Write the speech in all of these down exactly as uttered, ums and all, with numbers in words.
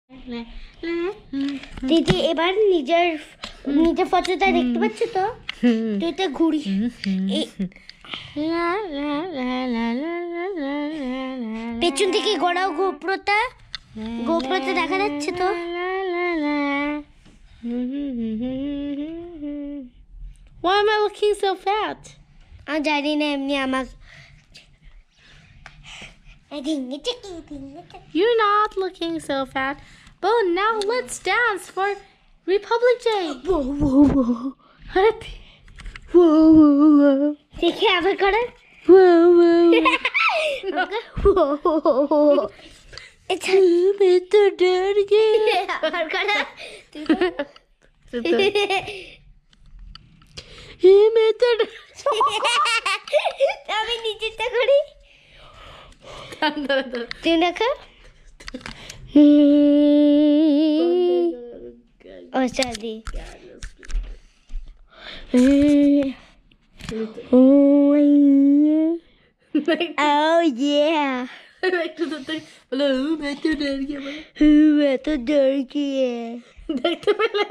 দিদি এবার নিজের নিজের ফটোটা দেখতে পাচ্ছ তো? তুই তো ঘুরি পেছন থেকে গড়াও গোপ্রোটা গোপ্রোটা দেখা যাচ্ছে তো? Why am I looking so fat? আমি জানি না এমনি আমার You're not looking so fat. But now let's dance for Republic Day. Whoa, whoa, whoa. Whoa, whoa, whoa. দেখে আবার করে Whoa, whoa. whoa. It's a Mister Dirty. আবার করে আমি নিচেটা করি তুই দেখা ও চাঁদি Oh yeah. Like to the thing. Hello, Mister Dirty. Who এত দরকি দেখতে পেলে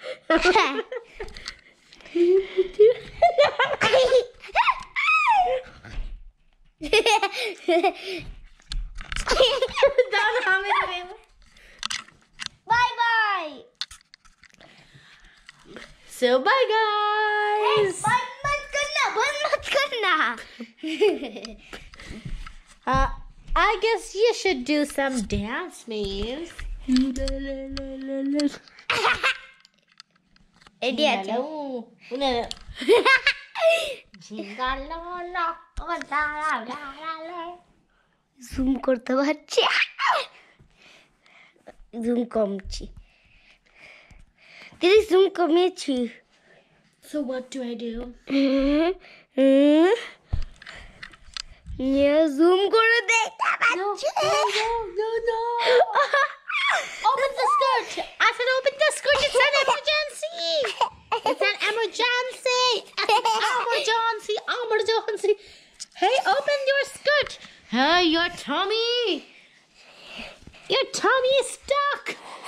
Bye bye. So bye guys. Bye mat karna, bye mat karna. uh, I guess you should do some dance moves. Ready আছে zoom করতে পারছি zoom কমছি দিদি zoom কমিয়েছি So what do I do? Zoom করে দেখতে পাচ্ছি No, no. Open the skirt. I said open the skirt. It's an emergency. It's an emergency. Emergency. Emergency. Hey, open your skirt. Hey, your tummy. Your tummy is stuck.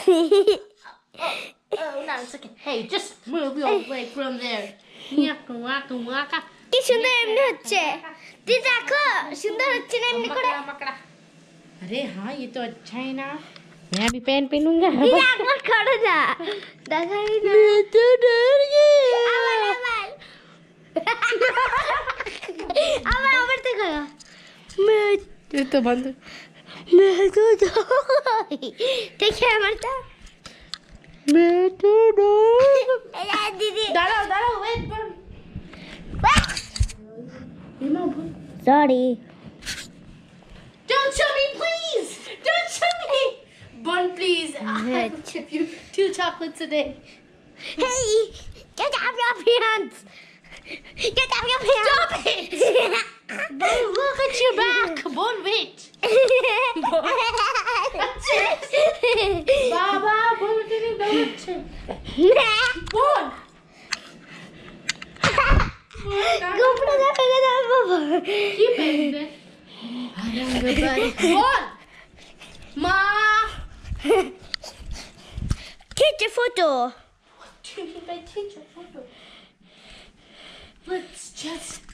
oh, oh, no, it's okay. Hey, just move your leg from there. Waka, waka, waka. কি সুন্দর এমনি হচ্ছে তুই দেখো সুন্দর হচ্ছে না এমনি করে अरे हाँ ये तो अच्छा है ना मैं भी पेन पहनूंगा তুই একবার করো না দেখাই না मैं तो डर गया আবার আবার আবার আবার দেখো मैं ये तो बंद मैं तो দেখে আমারটা मैं तो डर এই দিদি दाঁড়াও दाঁড়াও wait for sorry Don't show me, please! Don't show me! Bun, please. I will give you two chocolates a day. Hey, get off your pants! Get off your pants! Stop it! Bun, look at your back. Bun, wait. That's it. Baba, Bun, didn't know it. Bun! GoPro দেখা যাবে বাবা Keep it. Bun! Ma! Take a photo. What do you mean by take a photo? Let's just